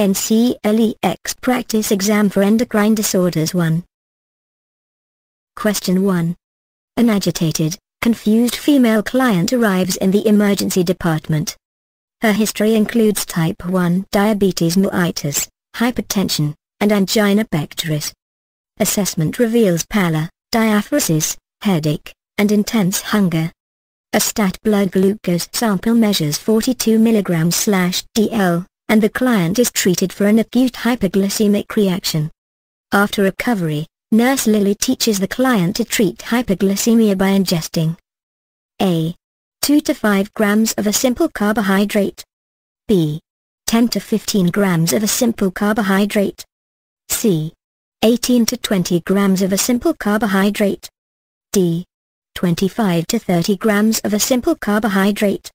NCLEX Practice Exam for Endocrine Disorders 1. Question 1. An agitated, confused female client arrives in the emergency department. Her history includes type 1 diabetes mellitus, hypertension, and angina pectoris. Assessment reveals pallor, diaphoresis, headache, and intense hunger. A stat blood glucose sample measures 42 mg/dl, and the client is treated for an acute hypoglycemic reaction. After recovery, Nurse Lily teaches the client to treat hypoglycemia by ingesting A. 2 to 5 grams of a simple carbohydrate. B. 10 to 15 grams of a simple carbohydrate. C. 18 to 20 grams of a simple carbohydrate. D. 25 to 30 grams of a simple carbohydrate.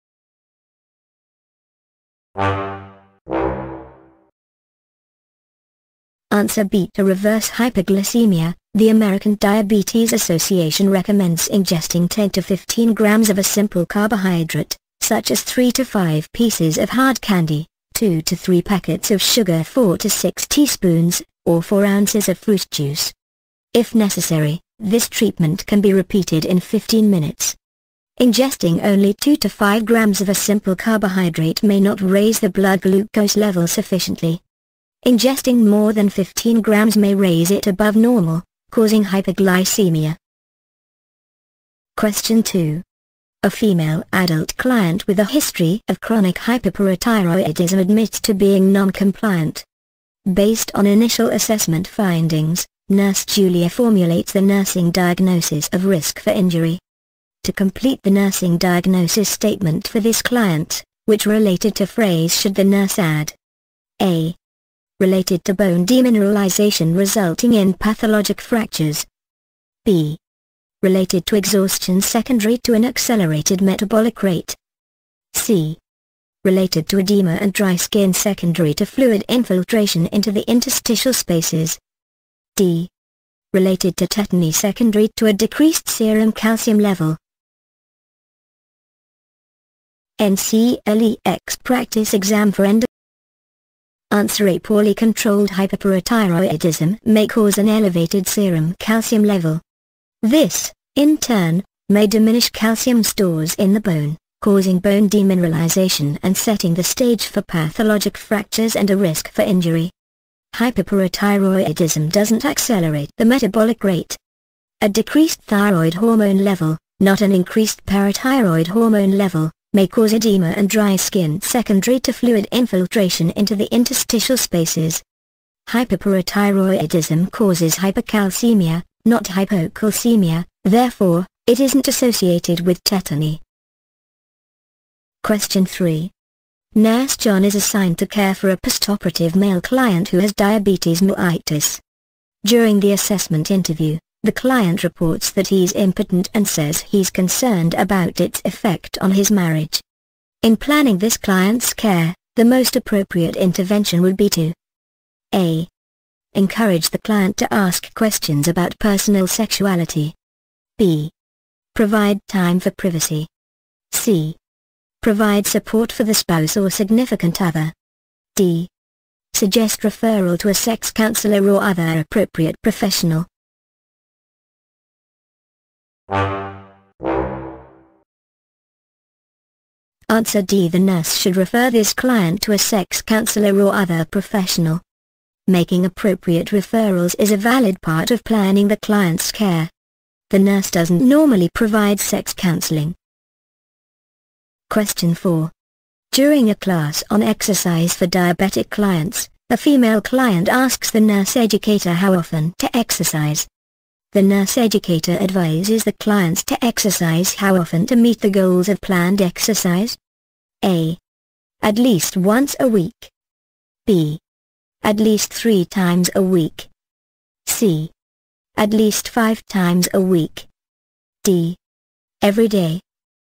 Answer B. To reverse hypoglycemia, the American Diabetes Association recommends ingesting 10 to 15 grams of a simple carbohydrate, such as 3 to 5 pieces of hard candy, 2 to 3 packets of sugar, 4 to 6 teaspoons, or 4 ounces of fruit juice. If necessary, this treatment can be repeated in 15 minutes. Ingesting only 2 to 5 grams of a simple carbohydrate may not raise the blood glucose level sufficiently. Ingesting more than 15 grams may raise it above normal, causing hypoglycemia. Question 2. A female adult client with a history of chronic hyperparathyroidism admits to being non-compliant. Based on initial assessment findings, Nurse Julia formulates the nursing diagnosis of risk for injury. To complete the nursing diagnosis statement for this client, which related to phrase should the nurse add? A. Related to bone demineralization resulting in pathologic fractures. B. Related to exhaustion secondary to an accelerated metabolic rate. C. Related to edema and dry skin secondary to fluid infiltration into the interstitial spaces. D. Related to tetany secondary to a decreased serum calcium level. NCLEX Practice Exam for Endocrine. Answer A. Poorly controlled hyperparathyroidism may cause an elevated serum calcium level. This, in turn, may diminish calcium stores in the bone, causing bone demineralization and setting the stage for pathologic fractures and a risk for injury. Hyperparathyroidism doesn't accelerate the metabolic rate. A decreased thyroid hormone level, not an increased parathyroid hormone level, may cause edema and dry skin secondary to fluid infiltration into the interstitial spaces. Hyperparathyroidism causes hypercalcemia, not hypocalcemia, therefore, it isn't associated with tetany. Question 3. Nurse John is assigned to care for a postoperative male client who has diabetes mellitus. During the assessment interview, the client reports that he's impotent and says he's concerned about its effect on his marriage. In planning this client's care, the most appropriate intervention would be to A. Encourage the client to ask questions about personal sexuality. B. Provide time for privacy. C. Provide support for the spouse or significant other. D. Suggest referral to a sex counselor or other appropriate professional. Answer D. The nurse should refer this client to a sex counselor or other professional. Making appropriate referrals is a valid part of planning the client's care. The nurse doesn't normally provide sex counseling. Question 4. During a class on exercise for diabetic clients, a female client asks the nurse educator how often to exercise. The nurse educator advises the clients to exercise how often to meet the goals of planned exercise. A. At least once a week. B. At least 3 times a week. C. At least 5 times a week. D. Every day.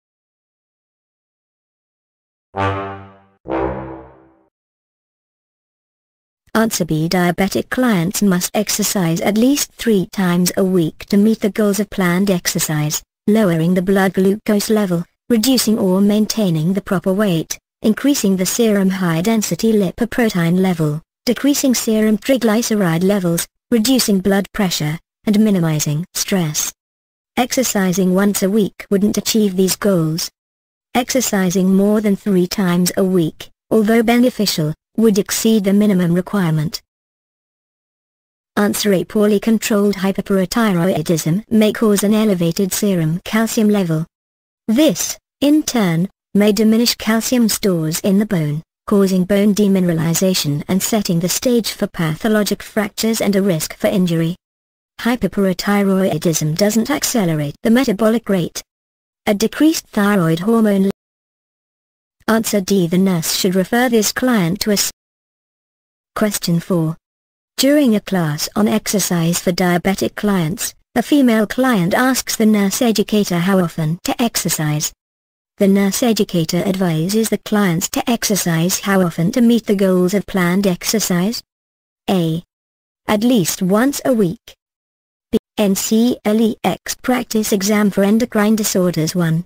Answer B. Diabetic clients must exercise at least 3 times a week to meet the goals of planned exercise, lowering the blood glucose level, reducing or maintaining the proper weight, increasing the serum high-density lipoprotein level, decreasing serum triglyceride levels, reducing blood pressure, and minimizing stress. Exercising once a week wouldn't achieve these goals. Exercising more than 3 times a week, although beneficial, would exceed the minimum requirement. Answer: A poorly controlled hyperparathyroidism may cause an elevated serum calcium level. This, in turn, may diminish calcium stores in the bone, causing bone demineralization and setting the stage for pathologic fractures and a risk for injury. Hyperparathyroidism doesn't accelerate the metabolic rate. A decreased thyroid hormone. Answer D. The nurse should refer this client to a Question 4. During a class on exercise for diabetic clients, a female client asks the nurse educator how often to exercise. The nurse educator advises the clients to exercise how often to meet the goals of planned exercise. A. At least once a week. B. NCLEX Practice Exam for Endocrine Disorders 1.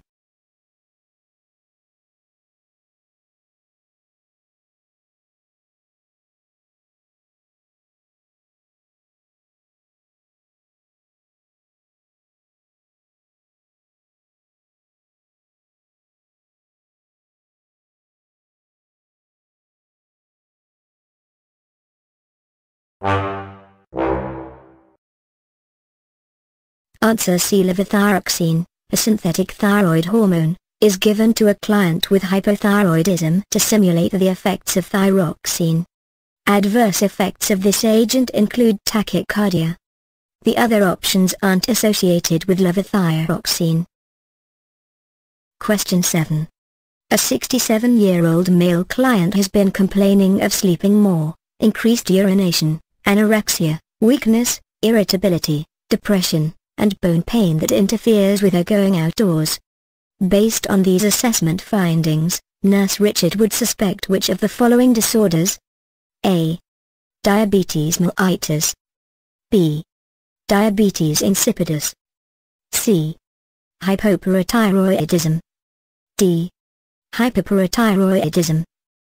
Answer C. Levothyroxine, a synthetic thyroid hormone, is given to a client with hypothyroidism to simulate the effects of thyroxine. Adverse effects of this agent include tachycardia. The other options aren't associated with levothyroxine. Question 7. A 67-year-old male client has been complaining of sleeping more, increased urination, anorexia, weakness, irritability, depression, and bone pain that interferes with her going outdoors. Based on these assessment findings, Nurse Richard would suspect which of the following disorders? A. Diabetes mellitus. B. Diabetes insipidus. C. Hypoparathyroidism. D. Hyperparathyroidism.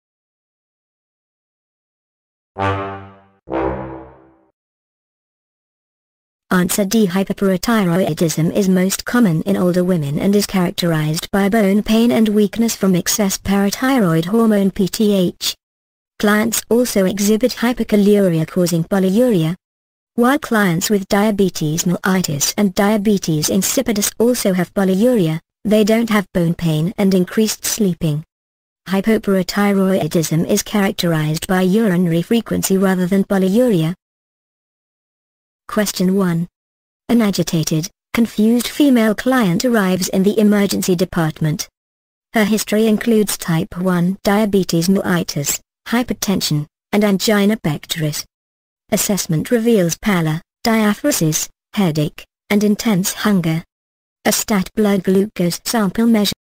Answer D. Hyperparathyroidism is most common in older women and is characterized by bone pain and weakness from excess parathyroid hormone PTH. Clients also exhibit hyperkaluria causing polyuria. While clients with diabetes mellitus and diabetes insipidus also have polyuria, they don't have bone pain and increased sleeping. Hypoparathyroidism is characterized by urinary frequency rather than polyuria. Question 1. An agitated, confused female client arrives in the emergency department. Her history includes type 1 diabetes mellitus, hypertension, and angina pectoris. Assessment reveals pallor, diaphoresis, headache, and intense hunger. A stat blood glucose sample measure.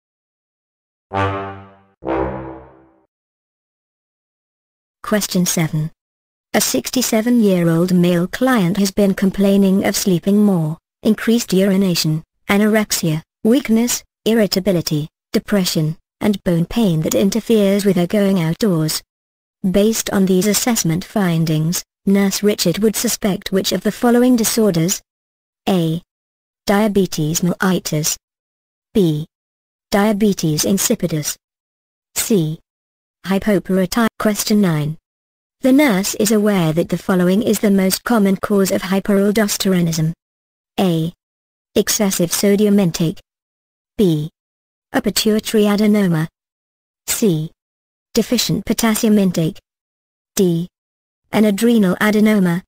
Question 7. A 67-year-old male client has been complaining of sleeping more, increased urination, anorexia, weakness, irritability, depression, and bone pain that interferes with her going outdoors. Based on these assessment findings, Nurse Richard would suspect which of the following disorders? A. Diabetes mellitus. B. Diabetes insipidus. C. Hypoparathyroidism. Question 9. The nurse is aware that the following is the most common cause of hyperaldosteronism. A. Excessive sodium intake. B. A pituitary adenoma. C. Deficient potassium intake. D. An adrenal adenoma.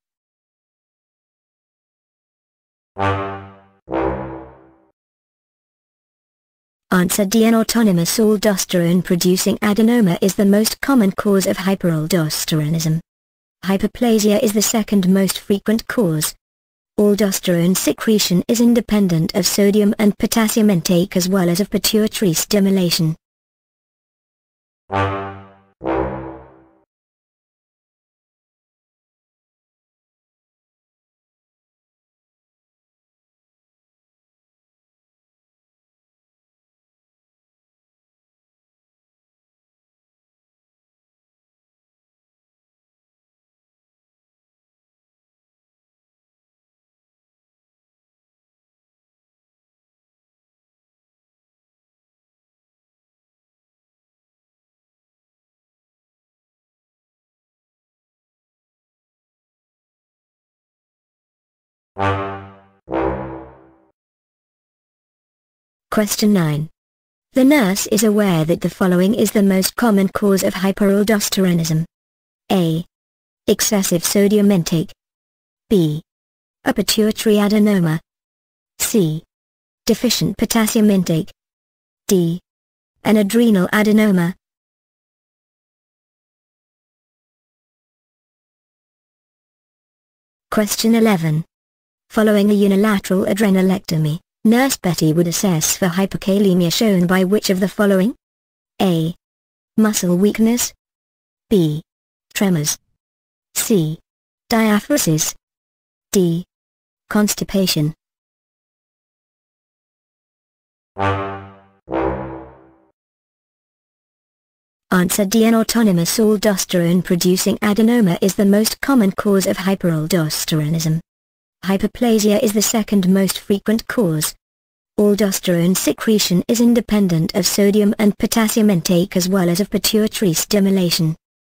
Answer D. An autonomous aldosterone-producing adenoma is the most common cause of hyperaldosteronism. Hyperplasia is the second most frequent cause. Aldosterone secretion is independent of sodium and potassium intake as well as of pituitary stimulation. Question 9. The nurse is aware that the following is the most common cause of hyperaldosteronism. A. Excessive sodium intake. B. A pituitary adenoma. C. Deficient potassium intake. D. An adrenal adenoma. Question 11. Following a unilateral adrenalectomy, Nurse Betty would assess for hyperkalemia shown by which of the following? A. Muscle weakness. B. Tremors. C. Diaphoresis. D. Constipation. Answer D. An autonomous aldosterone-producing adenoma is the most common cause of hyperaldosteronism. Hyperplasia is the second most frequent cause. Aldosterone secretion is independent of sodium and potassium intake as well as of pituitary stimulation.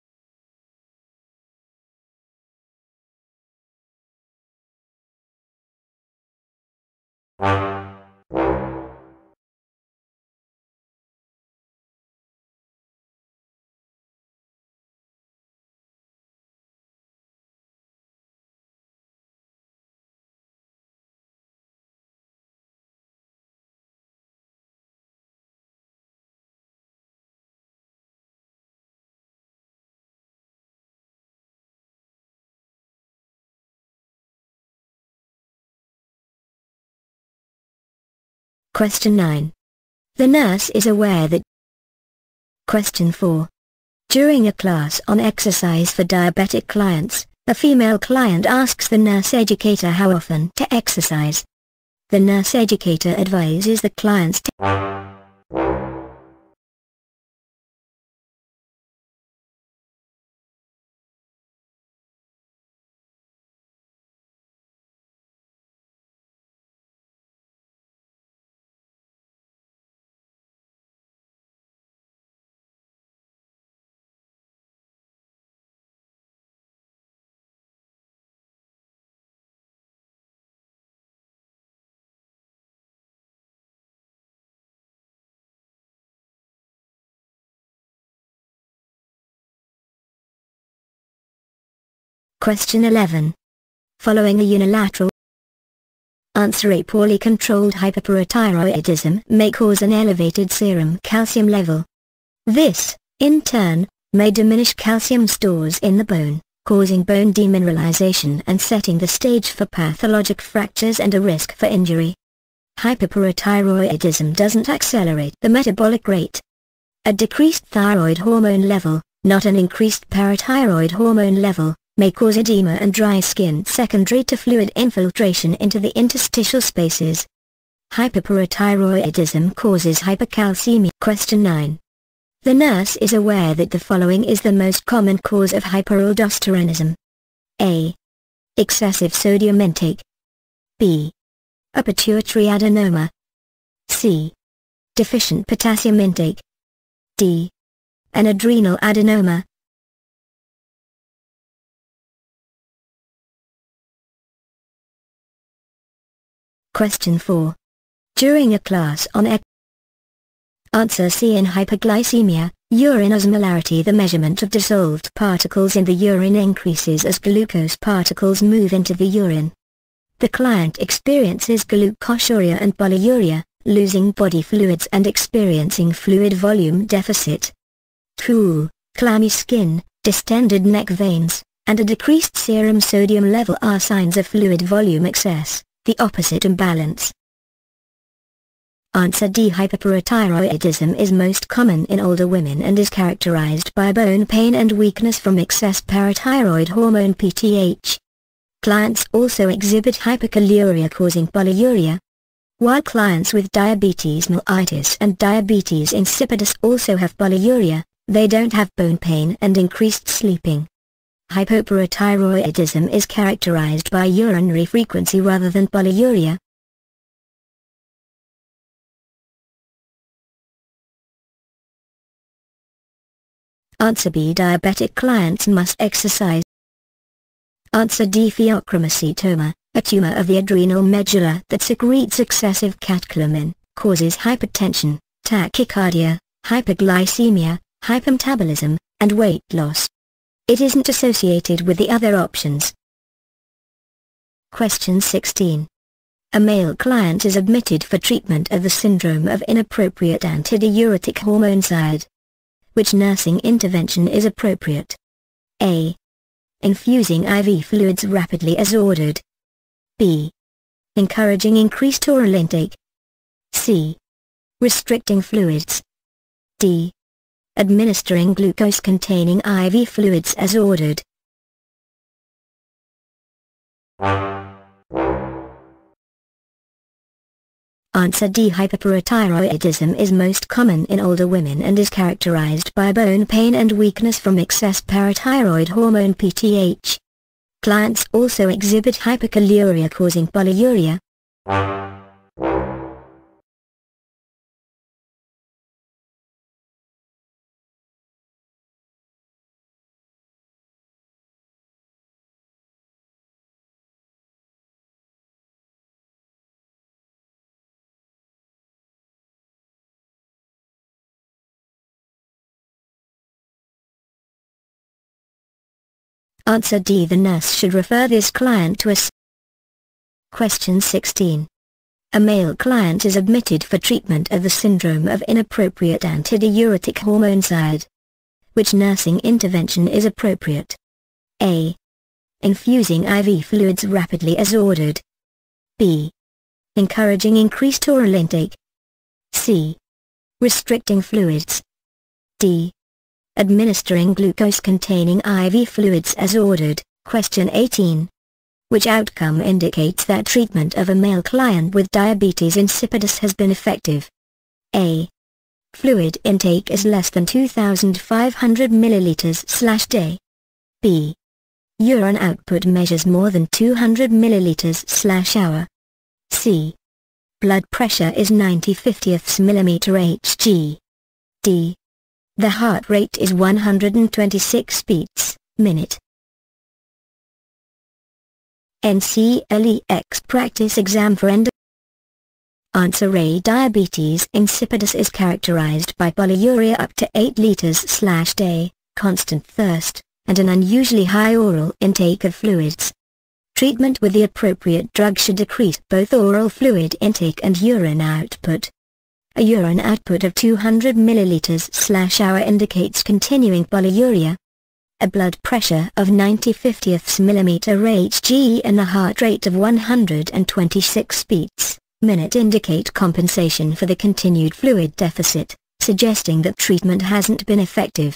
Question 9. The nurse is aware that. Question 4. During a class on exercise for diabetic clients, a female client asks the nurse educator how often to exercise. The nurse educator advises the clients to. Question 11. Following a unilateral. Answer A. Poorly controlled hyperparathyroidism may cause an elevated serum calcium level. This, in turn, may diminish calcium stores in the bone, causing bone demineralization and setting the stage for pathologic fractures and a risk for injury. Hyperparathyroidism doesn't accelerate the metabolic rate. A decreased thyroid hormone level, not an increased parathyroid hormone level, may cause edema and dry skin secondary to fluid infiltration into the interstitial spaces. Hyperparathyroidism causes hypercalcemia. Question 9. The nurse is aware that the following is the most common cause of hyperaldosteronism. A. Excessive sodium intake. B. A pituitary adenoma. C. Deficient potassium intake. D. An adrenal adenoma. Question 4. During a class on Answer C. In hyperglycemia, urine osmolarity, the measurement of dissolved particles in the urine, increases as glucose particles move into the urine. The client experiences glucosuria and polyuria, losing body fluids and experiencing fluid volume deficit. Cool, clammy skin, distended neck veins, and a decreased serum sodium level are signs of fluid volume excess, the opposite imbalance. Answer D. Hyperparathyroidism is most common in older women and is characterized by bone pain and weakness from excess parathyroid hormone PTH. Clients also exhibit hyperkaluria causing polyuria. While clients with diabetes mellitus and diabetes insipidus also have polyuria, they don't have bone pain and increased sleeping. Hypoparathyroidism is characterized by urinary frequency rather than polyuria. Answer B. Diabetic clients must exercise. Answer D. Pheochromocytoma, A tumor of the adrenal medulla that secretes excessive catecholamine, causes hypertension, tachycardia, hyperglycemia, hypermetabolism, and weight loss. It isn't associated with the other options. Question 16. A male client is admitted for treatment of the syndrome of inappropriate antidiuretic hormone SIAD. Which nursing intervention is appropriate? A. Infusing IV fluids rapidly as ordered. B. Encouraging increased oral intake. C. Restricting fluids. D. Administering glucose-containing IV fluids as ordered. Answer D. Hyperparathyroidism is most common in older women and is characterized by bone pain and weakness from excess parathyroid hormone PTH. Clients also exhibit hyperkaluria causing polyuria. Answer D. The nurse should refer this client to a Question 16. A male client is admitted for treatment of the syndrome of inappropriate antidiuretic hormone SIAD. Which nursing intervention is appropriate? A. Infusing IV fluids rapidly as ordered. B. Encouraging increased oral intake. C. Restricting fluids. D. Administering glucose-containing IV fluids as ordered. Question 18. Which outcome indicates that treatment of a male client with diabetes insipidus has been effective? A. Fluid intake is less than 2,500 milliliters/day. B. Urine output measures more than 200 milliliters/hour. C. Blood pressure is 90/50ths millimeter Hg. D. The heart rate is 126 beats minute. NCLEX practice exam for Answer A. Diabetes insipidus is characterized by polyuria up to 8 liters/day, constant thirst, and an unusually high oral intake of fluids. Treatment with the appropriate drug should decrease both oral fluid intake and urine output. A urine output of 200 milliliters/hour indicates continuing polyuria. A blood pressure of 90/50ths millimeter Hg and a heart rate of 126 beats minute indicate compensation for the continued fluid deficit, suggesting that treatment hasn't been effective.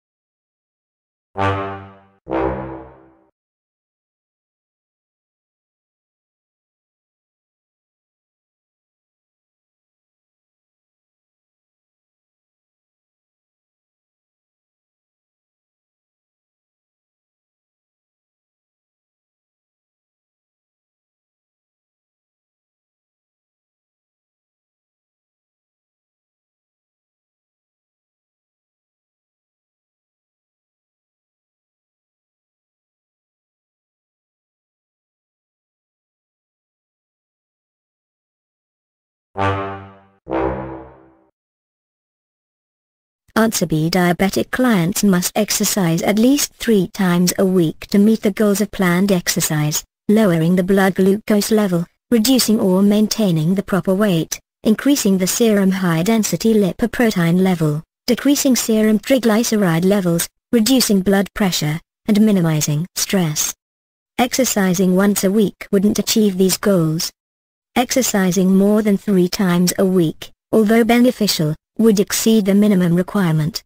Answer B. Diabetic clients must exercise at least 3 times a week to meet the goals of planned exercise, lowering the blood glucose level, reducing or maintaining the proper weight, increasing the serum high-density lipoprotein level, decreasing serum triglyceride levels, reducing blood pressure, and minimizing stress. Exercising once a week wouldn't achieve these goals. Exercising more than 3 times a week, although beneficial, would exceed the minimum requirement.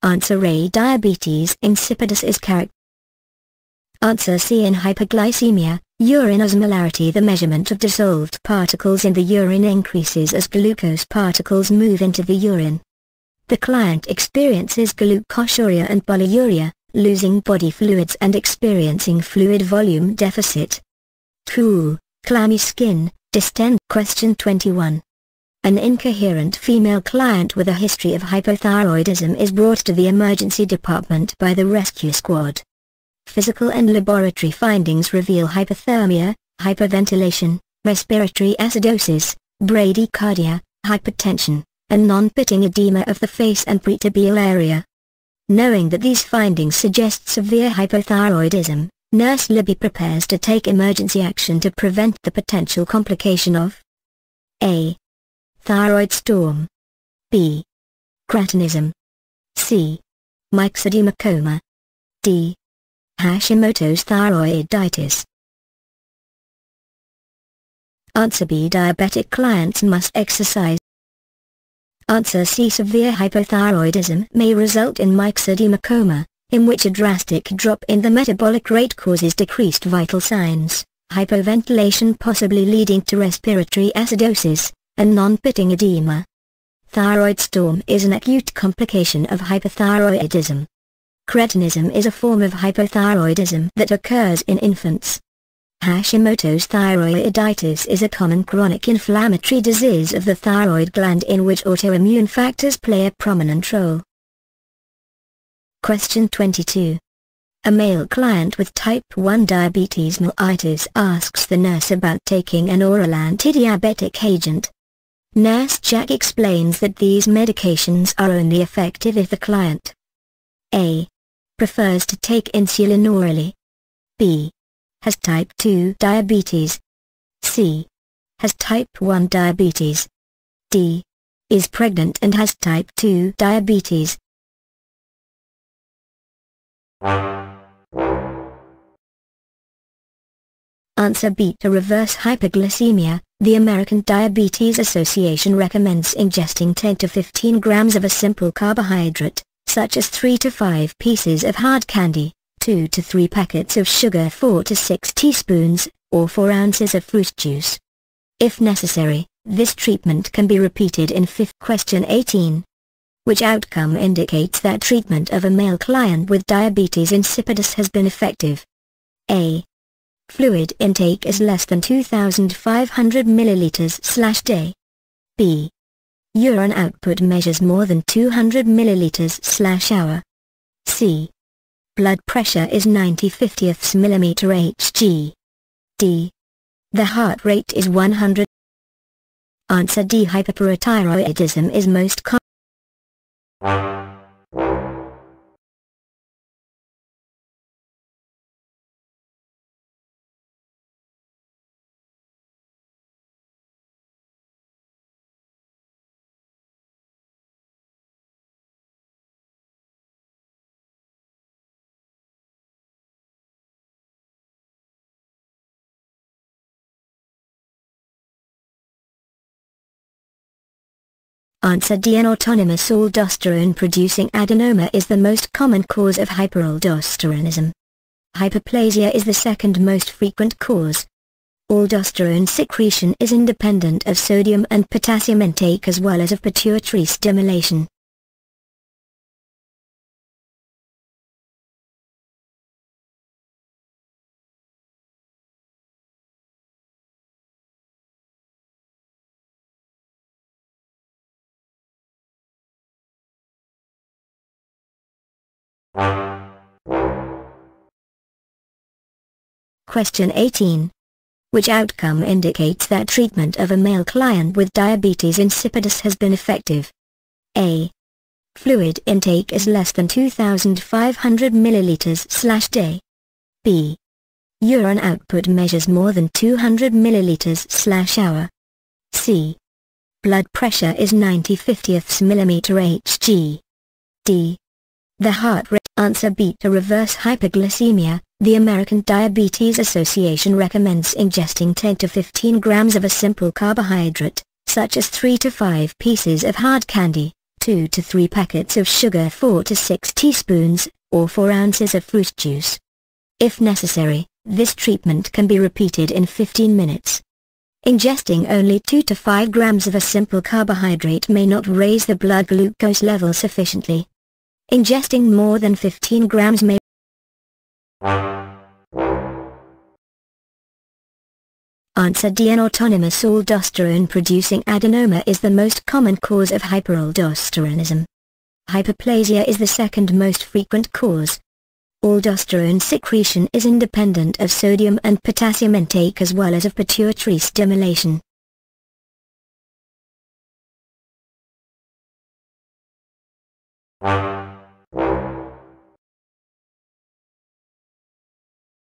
Answer A. Diabetes insipidus is characterized. Answer C. In hyperglycemia, urine osmolarity. The measurement of dissolved particles in the urine increases as glucose particles move into the urine. The client experiences glucosuria and polyuria, losing body fluids and experiencing fluid volume deficit. Cool, clammy skin, distend. Question 21. An incoherent female client with a history of hypothyroidism is brought to the emergency department by the rescue squad. Physical and laboratory findings reveal hypothermia, hyperventilation, respiratory acidosis, bradycardia, hypertension, and non-pitting edema of the face and pretibial area. Knowing that these findings suggest severe hypothyroidism, Nurse Libby prepares to take emergency action to prevent the potential complication of A. Thyroid storm, B. Cretinism, C. Myxedema coma, D. Hashimoto's thyroiditis. Answer B. Diabetic clients must exercise. Answer C. Severe hypothyroidism may result in myxedema coma, in which a drastic drop in the metabolic rate causes decreased vital signs, hypoventilation possibly leading to respiratory acidosis, and non-pitting edema. Thyroid storm is an acute complication of hypothyroidism. Cretinism is a form of hypothyroidism that occurs in infants. Hashimoto's thyroiditis is a common chronic inflammatory disease of the thyroid gland in which autoimmune factors play a prominent role. Question 22. A male client with type 1 diabetes mellitus asks the nurse about taking an oral anti-diabetic agent. Nurse Jack explains that these medications are only effective if the client A. prefers to take insulin orally, B. has type 2 diabetes, C. has type 1 diabetes, D. is pregnant and has type 2 diabetes. Answer B. To reverse hyperglycemia, the American Diabetes Association recommends ingesting 10 to 15 grams of a simple carbohydrate, such as 3 to 5 pieces of hard candy, 2 to 3 packets of sugar, 4 to 6 teaspoons, or 4 ounces of fruit juice. If necessary, this treatment can be repeated in Question 18. Which outcome indicates that treatment of a male client with diabetes insipidus has been effective? A. Fluid intake is less than 2,500 milliliters/day. B. Urine output measures more than 200 milliliters/hour. C. Blood pressure is 90/50ths millimeter Hg. D. The heart rate is 100. Answer D. Hyperparathyroidism is most common. Answer D. An autonomous aldosterone-producing adenoma is the most common cause of hyperaldosteronism. Hyperplasia is the second most frequent cause. Aldosterone secretion is independent of sodium and potassium intake as well as of pituitary stimulation. Question 18. Which outcome indicates that treatment of a male client with diabetes insipidus has been effective? A. Fluid intake is less than 2,500 milliliters/day. B. Urine output measures more than 200 milliliters/hour. C. Blood pressure is 90/50ths millimeter Hg. D. The heart rate. Answer B. To reverse hyperglycemia, the American Diabetes Association recommends ingesting 10 to 15 grams of a simple carbohydrate, such as 3 to 5 pieces of hard candy, 2 to 3 packets of sugar, 4 to 6 teaspoons, or 4 ounces of fruit juice. If necessary, this treatment can be repeated in 15 minutes. Ingesting only 2 to 5 grams of a simple carbohydrate may not raise the blood glucose level sufficiently. Ingesting more than 15 grams may Answer D. An autonomous aldosterone-producing adenoma is the most common cause of hyperaldosteronism. Hyperplasia is the second most frequent cause. Aldosterone secretion is independent of sodium and potassium intake as well as of pituitary stimulation.